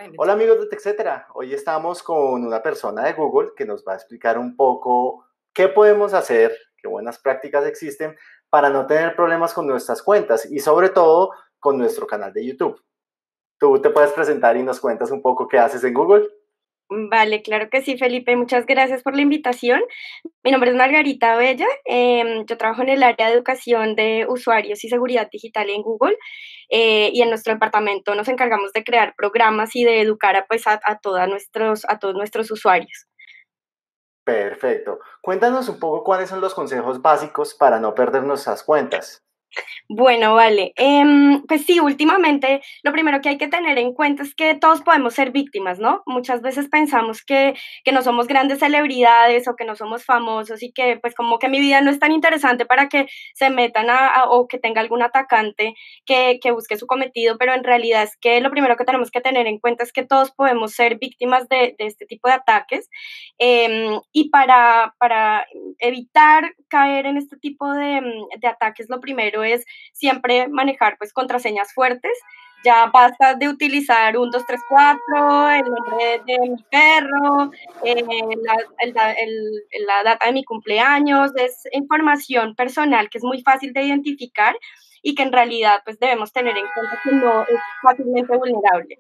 Hola amigos de TechCetera, hoy estamos con una persona de Google que nos va a explicar un poco qué podemos hacer, qué buenas prácticas existen para no tener problemas con nuestras cuentas y sobre todo con nuestro canal de YouTube. ¿Tú te puedes presentar y nos cuentas un poco qué haces en Google? Vale, claro que sí, Felipe. Muchas gracias por la invitación. Mi nombre es Margarita Bella. Yo trabajo en el área de educación de usuarios y seguridad digital en Google. Y en nuestro departamento nos encargamos de crear programas y de educar a todos nuestros usuarios. Perfecto. Cuéntanos un poco cuáles son los consejos básicos para no perder nuestras cuentas. Bueno, vale. Pues sí, últimamente lo primero que hay que tener en cuenta es que todos podemos ser víctimas, ¿no? Muchas veces pensamos que no somos grandes celebridades o que no somos famosos y que pues como que mi vida no es tan interesante para que se metan o que tenga algún atacante que busque su cometido, pero en realidad es que lo primero que tenemos que tener en cuenta es que todos podemos ser víctimas de este tipo de ataques. Y para evitar caer en este tipo de ataques, lo primero es siempre manejar pues contraseñas fuertes. Ya basta de utilizar un 2 3 4 el nombre de mi perro, la, la data de mi cumpleaños. Es información personal que es muy fácil de identificar y que en realidad pues debemos tener en cuenta que no es fácilmente vulnerable.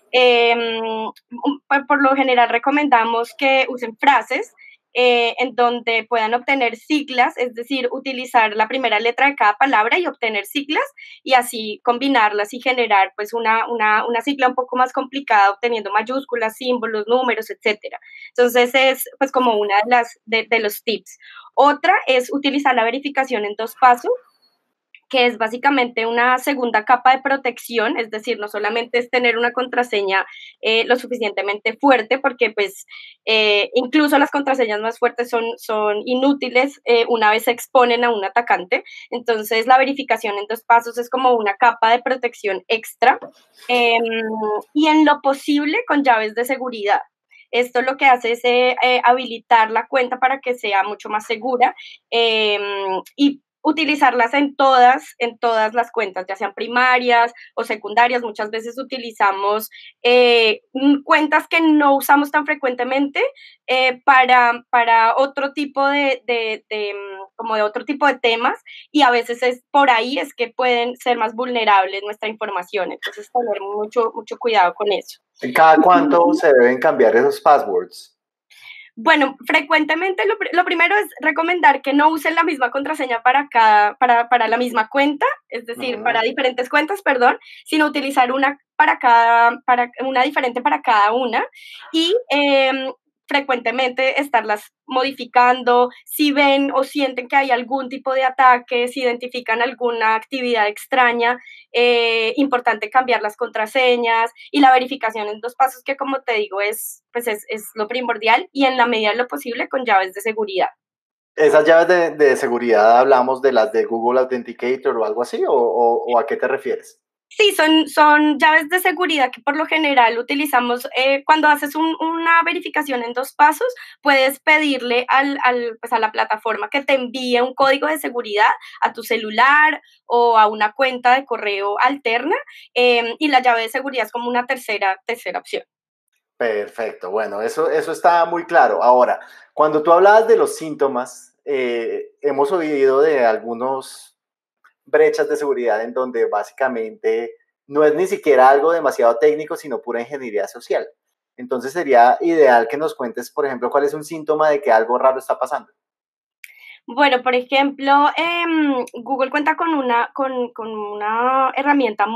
Por lo general recomendamos que usen frases en donde puedan obtener siglas, es decir, utilizar la primera letra de cada palabra y obtener siglas y así combinarlas y generar pues una sigla un poco más complicada obteniendo mayúsculas, símbolos, números, etcétera. Entonces es pues como una de los tips. Otra es utilizar la verificación en dos pasos, que es básicamente una segunda capa de protección, es decir, no solamente es tener una contraseña lo suficientemente fuerte, porque pues incluso las contraseñas más fuertes son inútiles una vez se exponen a un atacante. Entonces la verificación en dos pasos es como una capa de protección extra, eh, y en lo posible con llaves de seguridad. Esto lo que hace es habilitar la cuenta para que sea mucho más segura, eh, y utilizarlas en todas las cuentas, ya sean primarias o secundarias. Muchas veces utilizamos cuentas que no usamos tan frecuentemente para otro tipo como de otro tipo de temas, y a veces es por ahí es que pueden ser más vulnerables nuestra información. Entonces, tener mucho cuidado con eso. ¿Cada cuánto se deben cambiar esos passwords? Bueno, frecuentemente lo primero es recomendar que no usen la misma contraseña para la misma cuenta, es decir, para Ujú. diferentes cuentas, perdón, sino utilizar para una diferente para cada una y frecuentemente estarlas modificando. Si ven o sienten que hay algún tipo de ataque, si identifican alguna actividad extraña, importante cambiar las contraseñas y la verificación en dos pasos, que como te digo pues es lo primordial, y en la medida de lo posible con llaves de seguridad. ¿Esas llaves de seguridad hablamos de las de Google Authenticator o algo así? ¿O a qué te refieres? Sí, son llaves de seguridad que por lo general utilizamos cuando haces una verificación en dos pasos. Puedes pedirle pues a la plataforma que te envíe un código de seguridad a tu celular o a una cuenta de correo alterna, y la llave de seguridad es como una tercera opción. Perfecto, bueno, eso está muy claro. Ahora, cuando tú hablabas de los síntomas, hemos oído de algunos brechas de seguridad en donde básicamente no es ni siquiera algo demasiado técnico, sino pura ingeniería social. Entonces sería ideal que nos cuentes, por ejemplo, cuál es un síntoma de que algo raro está pasando. Bueno, por ejemplo, Google cuenta con una herramienta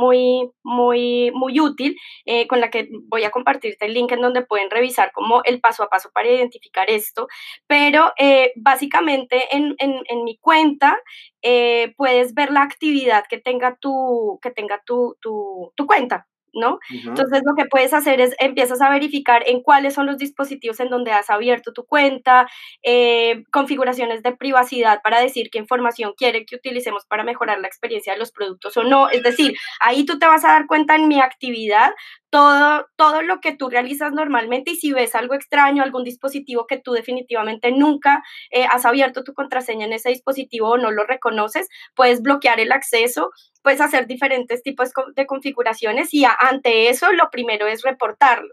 muy útil, con la que voy a compartirte el link en donde pueden revisar como el paso a paso para identificar esto. Pero básicamente en mi cuenta puedes ver la actividad que tenga tu cuenta, ¿no? Ujú. Entonces lo que puedes hacer es empiezas a verificar en cuáles son los dispositivos en donde has abierto tu cuenta, configuraciones de privacidad para decir qué información quiere que utilicemos para mejorar la experiencia de los productos o no. Es decir, ahí tú te vas a dar cuenta en mi actividad todo lo que tú realizas normalmente, y si ves algo extraño, algún dispositivo que tú definitivamente nunca has abierto tu contraseña en ese dispositivo o no lo reconoces, puedes bloquear el acceso puedes hacer diferentes tipos de configuraciones y ante eso lo primero es reportarlo.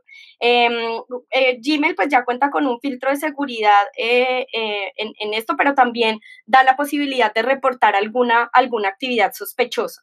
Gmail pues ya cuenta con un filtro de seguridad en esto, pero también da la posibilidad de reportar alguna actividad sospechosa.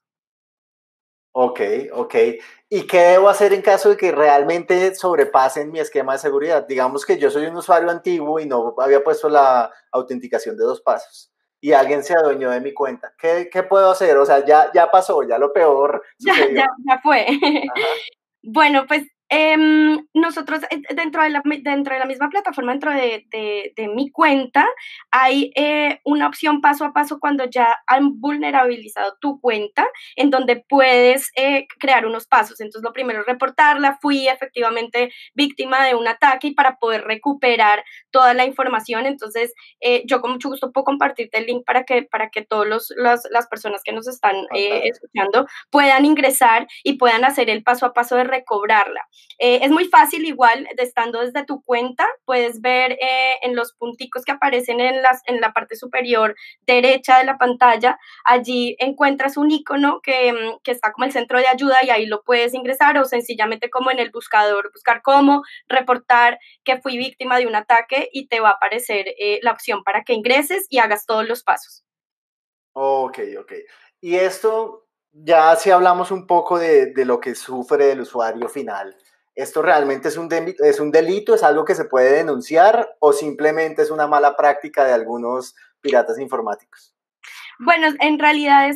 Ok, ok. ¿Y qué debo hacer en caso de que realmente sobrepasen mi esquema de seguridad? Digamos que yo soy un usuario antiguo y no había puesto la autenticación de 2 pasos y alguien se adueñó de mi cuenta. ¿Qué puedo hacer? O sea, ya pasó, ya lo peor sucedió. Ya fue. Ajá. Bueno, pues nosotros dentro de la misma plataforma, dentro de mi cuenta, hay una opción paso a paso cuando ya han vulnerabilizado tu cuenta, en donde puedes crear unos pasos. Entonces, lo primero es reportarla, fui efectivamente víctima de un ataque y para poder recuperar toda la información, entonces yo con mucho gusto puedo compartirte el link para que todas las personas que nos están Fantástico. escuchando puedan ingresar y puedan hacer el paso a paso de recobrarla. Es muy fácil, igual, estando desde tu cuenta, puedes ver en los punticos que aparecen en la parte superior derecha de la pantalla, allí encuentras un icono que está como el centro de ayuda y ahí lo puedes ingresar o sencillamente como en el buscador, buscar cómo reportar que fui víctima de un ataque y te va a aparecer la opción para que ingreses y hagas todos los pasos. Ok, ok. Y esto, ya si hablamos un poco de lo que sufre el usuario final, ¿esto realmente es un delito, es algo que se puede denunciar o simplemente es una mala práctica de algunos piratas informáticos? Bueno, en realidad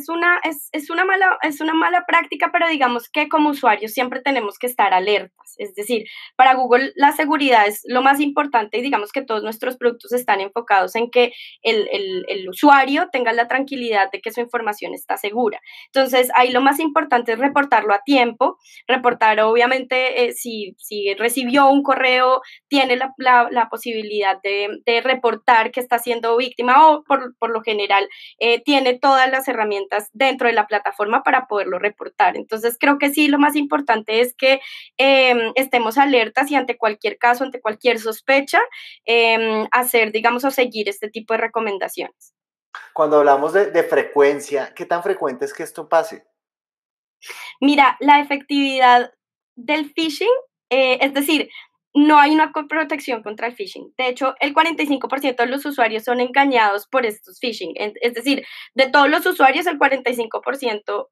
es una mala práctica, pero digamos que como usuarios siempre tenemos que estar alertas. Es decir, para Google la seguridad es lo más importante y digamos que todos nuestros productos están enfocados en que el usuario tenga la tranquilidad de que su información está segura. Entonces, ahí lo más importante es reportarlo a tiempo, reportar obviamente si recibió un correo, tiene la posibilidad de reportar que está siendo víctima o por lo general tiene todas las herramientas dentro de la plataforma para poderlo reportar. Entonces, creo que sí, lo más importante es que estemos alertas y ante cualquier caso, ante cualquier sospecha, hacer, digamos, o seguir este tipo de recomendaciones. Cuando hablamos de frecuencia, ¿qué tan frecuente es que esto pase? Mira, la efectividad del phishing, es decir, no hay una protección contra el phishing. De hecho, el 45% de los usuarios son engañados por estos phishing. Es decir, de todos los usuarios, el 45%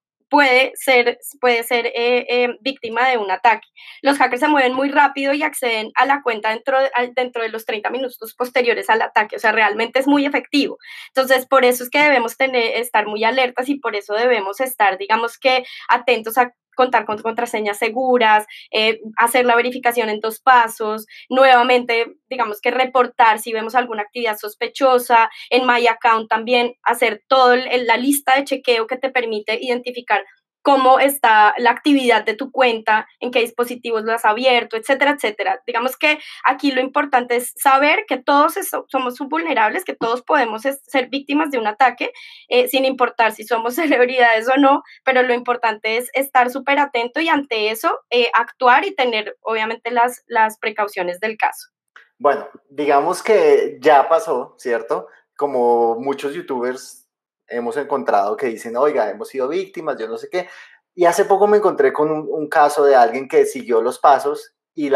puede ser víctima de un ataque. Los hackers se mueven muy rápido y acceden a la cuenta dentro de los 30 minutos posteriores al ataque. O sea, realmente es muy efectivo. Entonces, por eso es que debemos estar muy alertas y por eso debemos estar, digamos que, atentos a contar con contraseñas seguras, hacer la verificación en 2 pasos, nuevamente, digamos que reportar si vemos alguna actividad sospechosa, en My Account también hacer toda la lista de chequeo que te permite identificar cómo está la actividad de tu cuenta, en qué dispositivos lo has abierto, etcétera, etcétera. Digamos que aquí lo importante es saber que todos somos vulnerables, que todos podemos ser víctimas de un ataque, sin importar si somos celebridades o no, pero lo importante es estar súper atento y ante eso actuar y tener obviamente las precauciones del caso. Bueno, digamos que ya pasó, ¿cierto? Como muchos youtubers hemos encontrado que dicen, oiga, hemos sido víctimas, yo no sé qué. Y hace poco me encontré con un caso de alguien que siguió los pasos y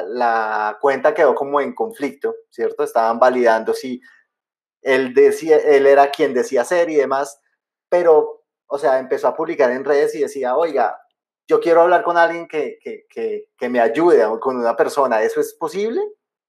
la cuenta quedó como en conflicto, ¿cierto? Estaban validando si él era quien decía ser y demás, pero, o sea, empezó a publicar en redes y decía, oiga, yo quiero hablar con alguien que me ayude, o con una persona, ¿eso es posible?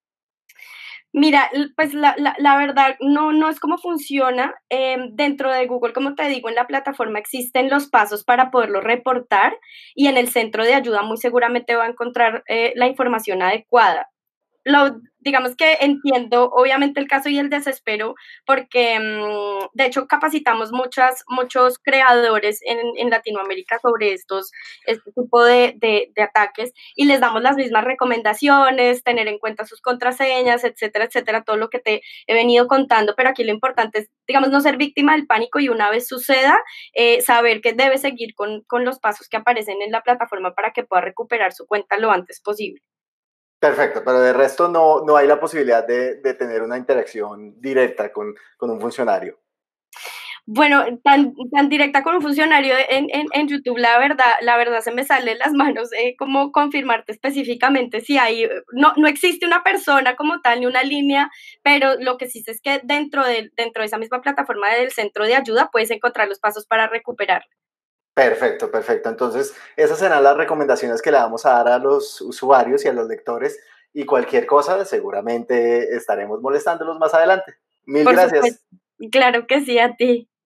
Mira, pues la verdad no es como funciona. Dentro de Google, como te digo, en la plataforma existen los pasos para poderlo reportar y en el centro de ayuda muy seguramente va a encontrar la información adecuada. Digamos que entiendo obviamente el caso y el desespero porque de hecho capacitamos muchos creadores en Latinoamérica sobre este tipo de ataques y les damos las mismas recomendaciones, tener en cuenta sus contraseñas, etcétera, etcétera, todo lo que te he venido contando, pero aquí lo importante es, digamos, no ser víctima del pánico y una vez suceda, saber que debe seguir con los pasos que aparecen en la plataforma para que pueda recuperar su cuenta lo antes posible. Perfecto, pero de resto no hay la posibilidad de tener una interacción directa con un funcionario. Bueno, tan directa con un funcionario en YouTube, la verdad se me sale de las manos como confirmarte específicamente si hay, no existe una persona como tal ni una línea, pero lo que sí sé es que dentro de esa misma plataforma del centro de ayuda puedes encontrar los pasos para recuperar. Perfecto, perfecto. Entonces, esas serán las recomendaciones que le vamos a dar a los usuarios y a los lectores y cualquier cosa, seguramente estaremos molestándolos más adelante. Mil Por supuesto, gracias. claro que sí, a ti.